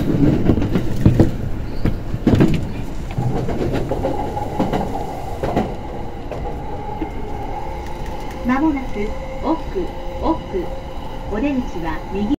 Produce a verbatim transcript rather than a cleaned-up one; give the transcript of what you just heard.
まもなく奥奥お出口は右。